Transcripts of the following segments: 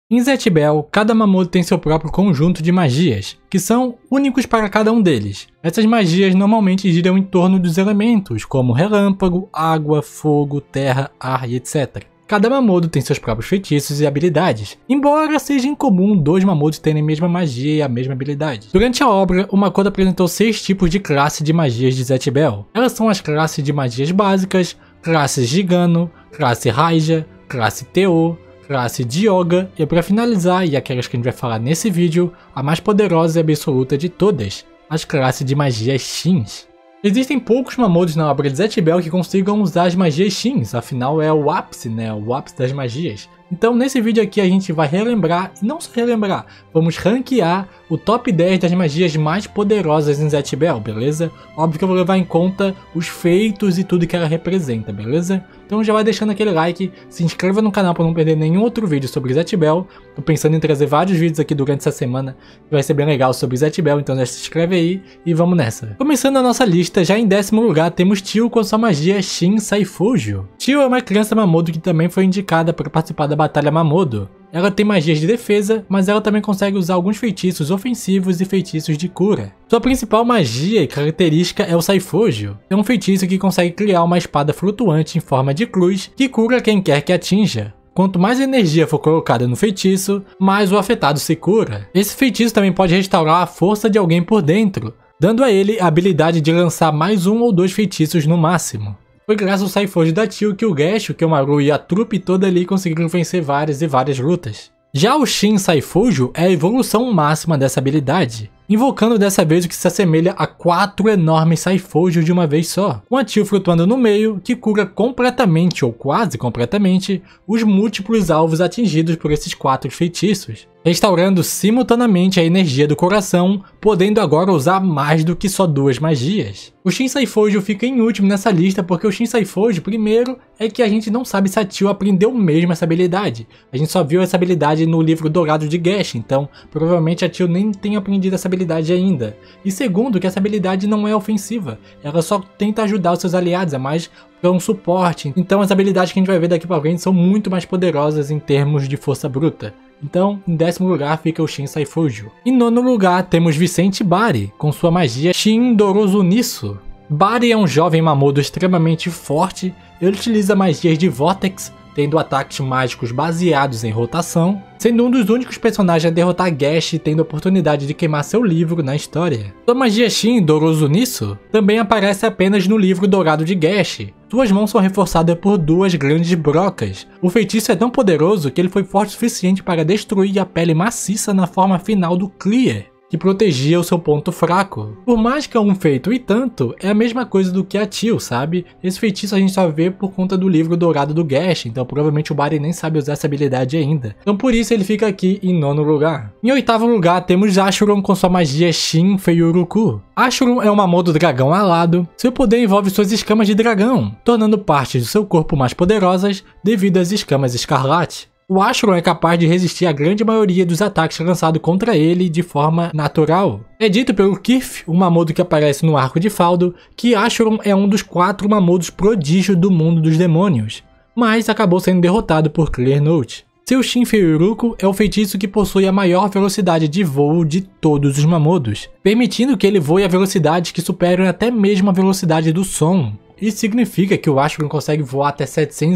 Em Zatch Bell, cada Mamoru tem seu próprio conjunto de magias, que são únicos para cada um deles. Essas magias normalmente giram em torno dos elementos, como relâmpago, água, fogo, terra, ar e etc. Cada Mamoru tem seus próprios feitiços e habilidades, embora seja incomum dois Mamorus terem a mesma magia e a mesma habilidade. Durante a obra, o Makoto apresentou 6 tipos de classe de magias de Zatch Bell. Elas são as classes de magias básicas, classe Gigano, classe Raija, classe Teo, classe de Yoga e para finalizar, e aquelas que a gente vai falar nesse vídeo, a mais poderosa e absoluta de todas, as classes de magias Shins. Existem poucos Mamorus na obra de Zatch Bell que consigam usar as magias Shins, afinal é o ápice, o ápice das magias. Então nesse vídeo aqui a gente vai relembrar, e não só relembrar, vamos ranquear o top 10 das magias mais poderosas em Zatch Bell, beleza? Óbvio que eu vou levar em conta os feitos e tudo que ela representa, beleza? Então já vai deixando aquele like, se inscreva no canal para não perder nenhum outro vídeo sobre Zatch Bell. Tô pensando em trazer vários vídeos aqui durante essa semana, que vai ser bem legal sobre Zatch Bell, então já se inscreve aí e vamos nessa. Começando a nossa lista, já em 10º lugar temos Tio com sua magia Shin Saifujo. Tio é uma criança Mamoru que também foi indicada para participar da Batalha Mamoru. Ela tem magias de defesa, mas ela também consegue usar alguns feitiços ofensivos e feitiços de cura. Sua principal magia e característica é o Saifujo. É um feitiço que consegue criar uma espada flutuante em forma de cruz que cura quem quer que atinja. Quanto mais energia for colocada no feitiço, mais o afetado se cura. Esse feitiço também pode restaurar a força de alguém por dentro, dando a ele a habilidade de lançar mais 1 ou 2 feitiços no máximo. Foi graças ao Saifujo da Tio que o Gesh, o Kyomaru e a trupe toda ali conseguiram vencer várias e várias lutas. Já o Shin Saifujo é a evolução máxima dessa habilidade, invocando dessa vez o que se assemelha a 4 enormes Saifujos de uma vez só, com a Tio flutuando no meio, que cura completamente ou quase completamente os múltiplos alvos atingidos por esses 4 feitiços, restaurando simultaneamente a energia do coração, podendo agora usar mais do que só 2 magias. O Shin Saifujo fica em último nessa lista porque o Shin Saifujo, primeiro, é que a gente não sabe se a Tio aprendeu mesmo essa habilidade. A gente só viu essa habilidade no livro dourado de Gesh, então provavelmente a Tio nem tem aprendido essa habilidade ainda. E segundo, que essa habilidade não é ofensiva, ela só tenta ajudar os seus aliados, é mais para um suporte. Então as habilidades que a gente vai ver daqui pra frente são muito mais poderosas em termos de força bruta. Então, em 10º lugar fica o Shin Saifujo. Em 9º lugar temos Vicente Bari, com sua magia Shin Dorozunisu. Bari é um jovem Mamoru extremamente forte, ele utiliza magias de Vortex, tendo ataques mágicos baseados em rotação, sendo um dos únicos personagens a derrotar Gesh e tendo a oportunidade de queimar seu livro na história. Sua magia Shin Dorozunisu também aparece apenas no livro dourado de Gesh. Suas mãos são reforçadas por 2 grandes brocas. O feitiço é tão poderoso que ele foi forte o suficiente para destruir a pele maciça na forma final do Clear, que protegia o seu ponto fraco. Por mais que é um feito e tanto, é a mesma coisa do que a Tio, sabe? Esse feitiço a gente só vê por conta do livro dourado do Gesh, então provavelmente o Bari nem sabe usar essa habilidade ainda. Então por isso ele fica aqui em 9º lugar. Em 8º lugar temos Ashuron com sua magia Shin Feiuruku. Ashuron é um Mamoru dragão alado. Seu poder envolve suas escamas de dragão, tornando partes do seu corpo mais poderosas devido às escamas escarlate. O Ashuron é capaz de resistir à grande maioria dos ataques lançados contra ele de forma natural. É dito pelo Kirf, um Mamoru que aparece no arco de Faldo, que Ashuron é um dos 4 Mamorus prodígio do mundo dos demônios, mas acabou sendo derrotado por Clear Note. Seu Shin Feiuruku é o feitiço que possui a maior velocidade de voo de todos os Mamorus, permitindo que ele voe a velocidades que superam até mesmo a velocidade do som. Isso significa que o Ashuron consegue voar até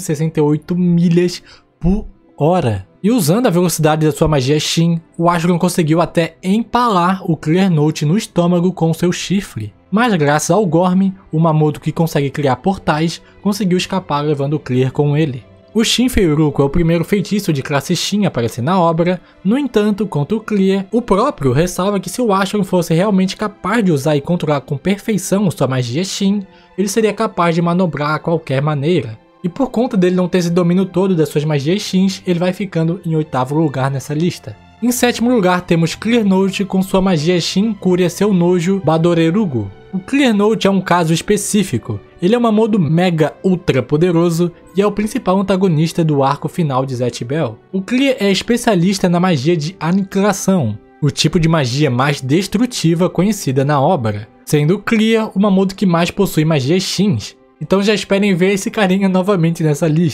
768 milhas por hora. E usando a velocidade da sua magia Shin, o Ashuron conseguiu até empalar o Clear Note no estômago com seu chifre. Mas graças ao Gorm, o Mamoru que consegue criar portais, conseguiu escapar levando o Clear com ele. O Shin Feiuruku é o primeiro feitiço de classe Shin a aparecer na obra. No entanto, quanto o Clear, o próprio ressalva que se o Ashuron fosse realmente capaz de usar e controlar com perfeição sua magia Shin, ele seria capaz de manobrar a qualquer maneira. E por conta dele não ter esse domínio todo das suas magias Shins, ele vai ficando em 8º lugar nessa lista. Em 7º lugar temos Clear Note com sua magia Shin Curia Seu Nojo Badorerugu. O Clear Note é um caso específico. Ele é um Mamoru mega ultra poderoso e é o principal antagonista do arco final de Zatch Bell. O Clear é especialista na magia de aniquilação, o tipo de magia mais destrutiva conhecida na obra, sendo o Clear o Mamoru que mais possui magias Shins. Então já esperem ver esse carinha novamente nessa lista.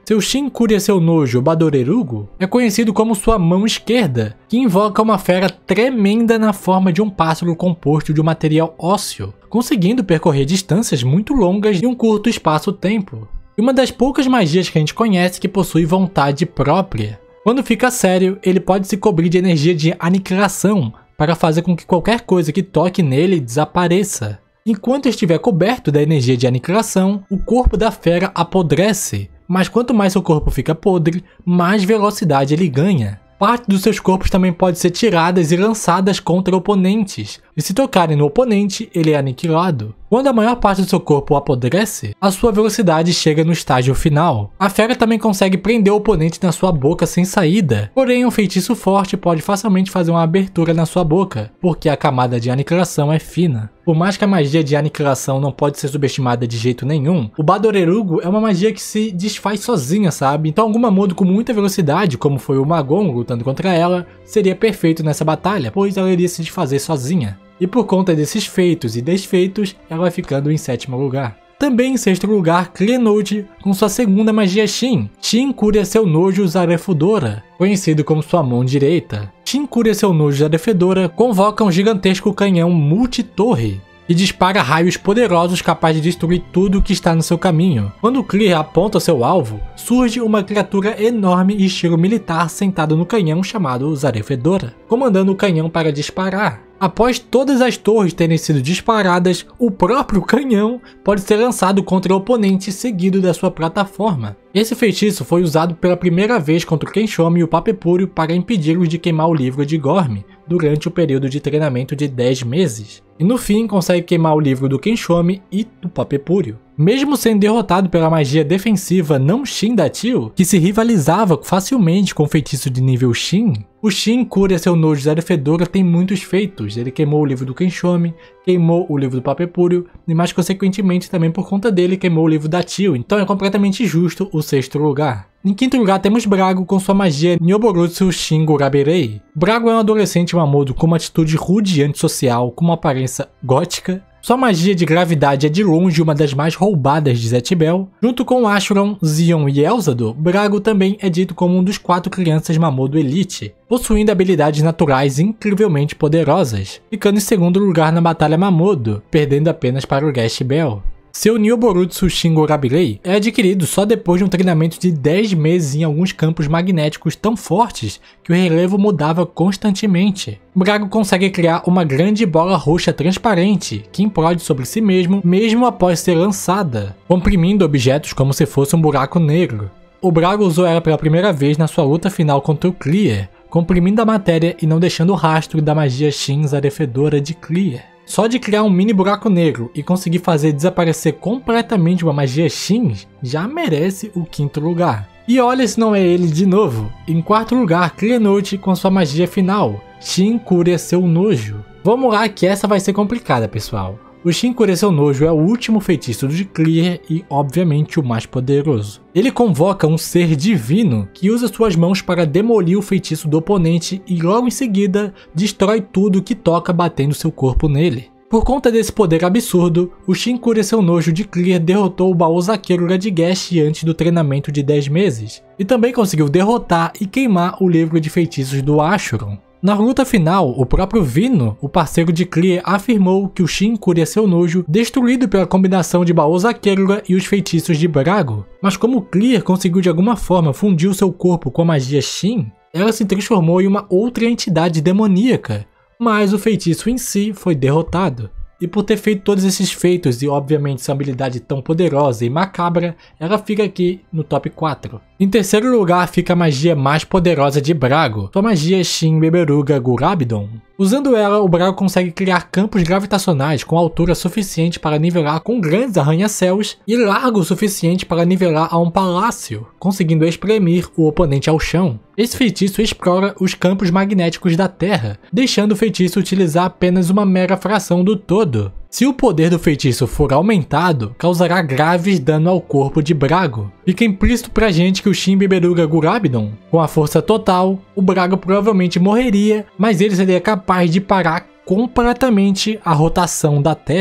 Seu Shin cura seu nojo Badorerugo é conhecido como sua mão esquerda, que invoca uma fera tremenda na forma de um pássaro composto de um material ósseo, conseguindo percorrer distâncias muito longas em um curto espaço-tempo. E uma das poucas magias que a gente conhece que possui vontade própria. Quando fica sério, ele pode se cobrir de energia de aniquilação para fazer com que qualquer coisa que toque nele desapareça. Enquanto estiver coberto da energia de aniquilação, o corpo da fera apodrece, mas quanto mais seu corpo fica podre, mais velocidade ele ganha. Parte dos seus corpos também pode ser tiradas e lançadas contra oponentes, e se tocarem no oponente, ele é aniquilado. Quando a maior parte do seu corpo apodrece, a sua velocidade chega no estágio final. A fera também consegue prender o oponente na sua boca sem saída, porém um feitiço forte pode facilmente fazer uma abertura na sua boca, porque a camada de aniquilação é fina. Por mais que a magia de aniquilação não pode ser subestimada de jeito nenhum, o Badorerugo é uma magia que se desfaz sozinha, sabe? Então algum Mamodo com muita velocidade, como foi o Magon lutando contra ela, seria perfeito nessa batalha, pois ela iria se desfazer sozinha. E por conta desses feitos e desfeitos, ela vai ficando em 7º lugar. Também em 6º lugar, Clearnote com sua segunda magia Shin. Shin cura seu nojo Zarefudora, conhecido como sua mão direita. Shin cura seu nojo Zarefudora convoca um gigantesco canhão multitorre e dispara raios poderosos capazes de destruir tudo o que está no seu caminho. Quando Clear aponta seu alvo, surge uma criatura enorme e estilo militar sentada no canhão chamado Zarefudora, comandando o canhão para disparar. Após todas as torres terem sido disparadas, o próprio canhão pode ser lançado contra o oponente seguido da sua plataforma. Esse feitiço foi usado pela primeira vez contra o Kenshome e o Papepúrio para impedi-los de queimar o livro de Gorm durante o período de treinamento de 10 meses. E no fim consegue queimar o livro do Kenshome e do Papepúrio. Mesmo sendo derrotado pela magia defensiva não Shin da Tio, que se rivalizava facilmente com o feitiço de nível Shin, o Shin cura seu nojo Zarefudora tem muitos feitos. Ele queimou o livro do Kenshome, queimou o livro do Papepúrio e mais consequentemente também por conta dele queimou o livro da Tio, então é completamente justo o 6º lugar. Em 5º lugar temos Brago com sua magia Nyoborutsu Shin Gurabirei. Brago é um adolescente Mamodo com uma atitude rude e antissocial, com uma aparência gótica. Sua magia de gravidade é de longe uma das mais roubadas de Zatch Bell. Junto com Acheron, Xion e Elzador, Brago também é dito como um dos 4 crianças Mamodo Elite, possuindo habilidades naturais incrivelmente poderosas, ficando em 2º lugar na batalha Mamodo, perdendo apenas para o Gash Bell. Seu Nyoborutsu Shin Gurabirei é adquirido só depois de um treinamento de 10 meses em alguns campos magnéticos tão fortes que o relevo mudava constantemente. Brago consegue criar uma grande bola roxa transparente que implode sobre si mesmo após ser lançada, comprimindo objetos como se fosse um buraco negro. O Brago usou ela pela primeira vez na sua luta final contra o Clear, comprimindo a matéria e não deixando rastro da magia Shin Zarefudora de Clear. Só de criar um mini buraco negro e conseguir fazer desaparecer completamente uma magia Shin já merece o 5º lugar. E olha se não é ele de novo. Em 4º lugar, Clearnote com sua magia final, Shin cura seu nojo. Vamos lá que essa vai ser complicada, pessoal. O Shin cura seu nojo é o último feitiço de Clear e, obviamente, o mais poderoso. Ele convoca um ser divino que usa suas mãos para demolir o feitiço do oponente e logo em seguida destrói tudo que toca batendo seu corpo nele. Por conta desse poder absurdo, o Shin cura seu nojo de Clear derrotou o baú Zaqueiro Radgash antes do treinamento de 10 meses, e também conseguiu derrotar e queimar o livro de feitiços do Acheron. Na luta final, o próprio Vino, o parceiro de Clear, afirmou que o Shin cura seu nojo destruído pela combinação de baú Zaqueiro e os feitiços de Brago. Mas como Clear conseguiu de alguma forma fundir o seu corpo com a magia Shin, ela se transformou em uma outra entidade demoníaca, mas o feitiço em si foi derrotado. E por ter feito todos esses feitos e obviamente sua habilidade tão poderosa e macabra, ela fica aqui no top 4. Em 3º lugar fica a magia mais poderosa de Brago, sua magia Shin Beberuga Gurabidon. Usando ela, o Brago consegue criar campos gravitacionais com altura suficiente para nivelar com grandes arranha-céus e largo o suficiente para nivelar a um palácio, conseguindo espremer o oponente ao chão. Esse feitiço explora os campos magnéticos da Terra, deixando o feitiço utilizar apenas uma mera fração do todo. Se o poder do feitiço for aumentado, causará graves danos ao corpo de Brago. Fica implícito pra gente que o Shin Beberuga Gurabidon, com a força total, o Brago provavelmente morreria, mas ele seria capaz de parar completamente a rotação da Terra.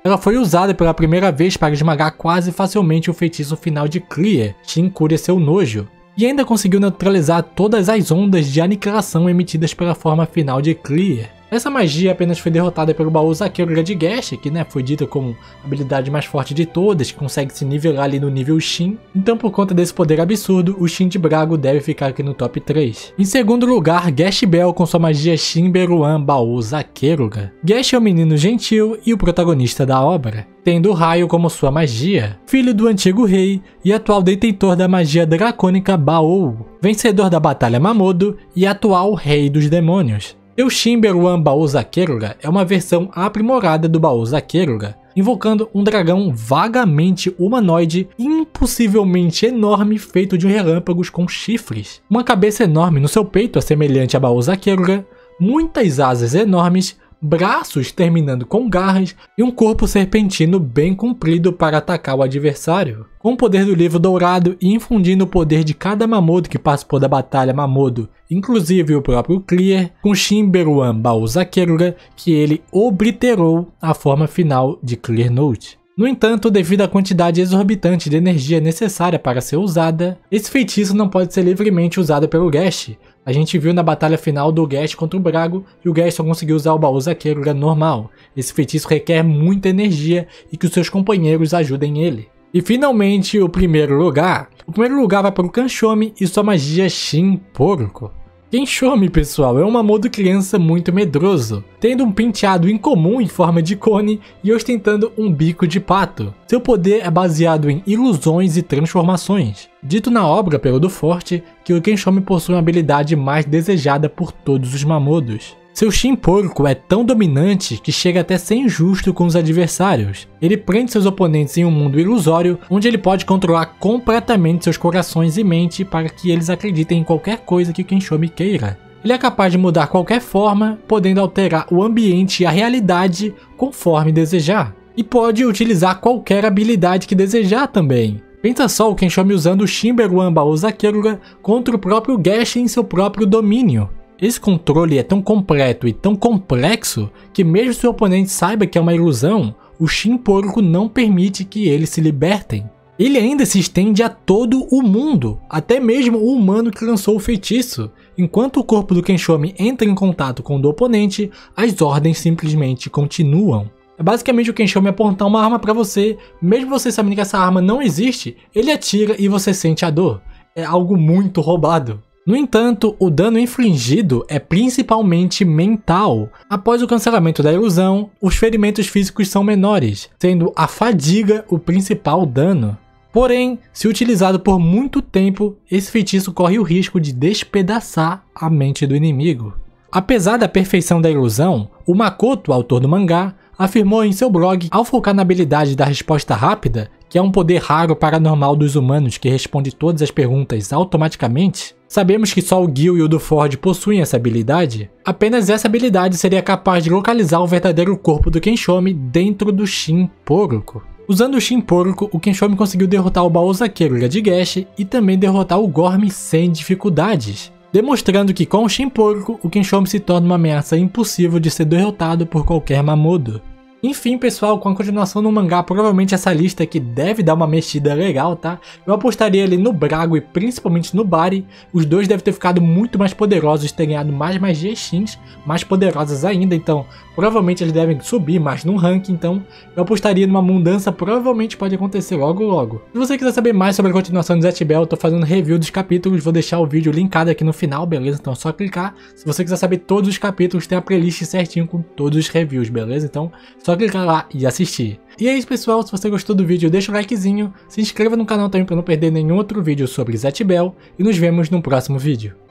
Ela foi usada pela primeira vez para esmagar quase facilmente o feitiço final de Clear, Shin cura seu nojo, e ainda conseguiu neutralizar todas as ondas de aniquilação emitidas pela forma final de Clear. Essa magia apenas foi derrotada pelo baú Zakeruga de Gash, que foi dita como a habilidade mais forte de todas, que consegue se nivelar ali no nível Shin. Então, por conta desse poder absurdo, o Shin de Brago deve ficar aqui no top 3. Em segundo lugar, Gash Bell com sua magia Shin Beruan baú Zakeruga. Gash é um menino gentil e o protagonista da obra, tendo o raio como sua magia, filho do antigo rei e atual detentor da magia dracônica Baou, vencedor da Batalha Mamodo e atual rei dos demônios. O Shin Beruan baú Zakeruga é uma versão aprimorada do baú Zakeruga, invocando um dragão vagamente humanoide e impossivelmente enorme feito de relâmpagos com chifres. Uma cabeça enorme no seu peito, semelhante a baú Zakeruga, muitas asas enormes, braços terminando com garras e um corpo serpentino bem comprido para atacar o adversário. Com o poder do livro dourado e infundindo o poder de cada Mamodo que participou da batalha Mamodo, inclusive o próprio Clear, com Shin Beruan baú Zakeruga, que ele obliterou a forma final de Clear Note. No entanto, devido à quantidade exorbitante de energia necessária para ser usada, esse feitiço não pode ser livremente usado pelo Gash. A gente viu na batalha final do Gash contra o Brago e o Gash só conseguiu usar o baú Zakeruga normal. Esse feitiço requer muita energia e que os seus companheiros ajudem ele. E finalmente, o primeiro lugar vai para o Kanshome e sua magia Shin Porco. Kanshome, pessoal, é um Mamodo criança muito medroso, tendo um penteado incomum em forma de cone e ostentando um bico de pato. Seu poder é baseado em ilusões e transformações. Dito na obra pelo do Forte, que o Kanshome possui uma habilidade mais desejada por todos os Mamodos. Seu Shin Porco é tão dominante que chega até a ser injusto com os adversários. Ele prende seus oponentes em um mundo ilusório, onde ele pode controlar completamente seus corações e mente para que eles acreditem em qualquer coisa que o Kanshome queira. Ele é capaz de mudar qualquer forma, podendo alterar o ambiente e a realidade conforme desejar. E pode utilizar qualquer habilidade que desejar também. Pensa só o Kanshome usando o Shin Beruan baú Zakeruga contra o próprio Gash em seu próprio domínio. Esse controle é tão completo e tão complexo que mesmo se o oponente saiba que é uma ilusão, o Shin Porco não permite que eles se libertem. Ele ainda se estende a todo o mundo, até mesmo o humano que lançou o feitiço. Enquanto o corpo do Kanshome entra em contato com o do oponente, as ordens simplesmente continuam. É basicamente o Kanshome apontar uma arma para você, mesmo você sabendo que essa arma não existe, ele atira e você sente a dor. É algo muito roubado. No entanto, o dano infligido é principalmente mental. Após o cancelamento da ilusão, os ferimentos físicos são menores, sendo a fadiga o principal dano. Porém, se utilizado por muito tempo, esse feitiço corre o risco de despedaçar a mente do inimigo. Apesar da perfeição da ilusão, o Makoto, autor do mangá, afirmou em seu blog, ao focar na habilidade da resposta rápida, que é um poder raro paranormal dos humanos que responde todas as perguntas automaticamente, sabemos que só o Gil e o do Ford possuem essa habilidade. Apenas essa habilidade seria capaz de localizar o verdadeiro corpo do Kanshome dentro do Shin Porco. Usando o Shin Porco, o Kanshome conseguiu derrotar o baú Zakeruga de Gash e também derrotar o Gorm sem dificuldades, demonstrando que com o Shin Porco, o Kanshome se torna uma ameaça impossível de ser derrotado por qualquer Mamodo. Enfim, pessoal, com a continuação no mangá, provavelmente essa lista aqui deve dar uma mexida legal, tá? Eu apostaria ali no Brago e principalmente no Bari. Os dois devem ter ficado muito mais poderosos, ter ganhado mais magias Shins, mais poderosas ainda, então provavelmente eles devem subir mais no ranking, então eu apostaria numa mudança, provavelmente pode acontecer logo logo. Se você quiser saber mais sobre a continuação de Zatch Bell, eu tô fazendo review dos capítulos, vou deixar o vídeo linkado aqui no final, beleza? Então é só clicar. Se você quiser saber todos os capítulos, tem a playlist certinho com todos os reviews, beleza? Então só clicar lá e assistir. E é isso, pessoal, se você gostou do vídeo, deixa o likezinho, se inscreva no canal também para não perder nenhum outro vídeo sobre Zatch Bell e nos vemos no próximo vídeo.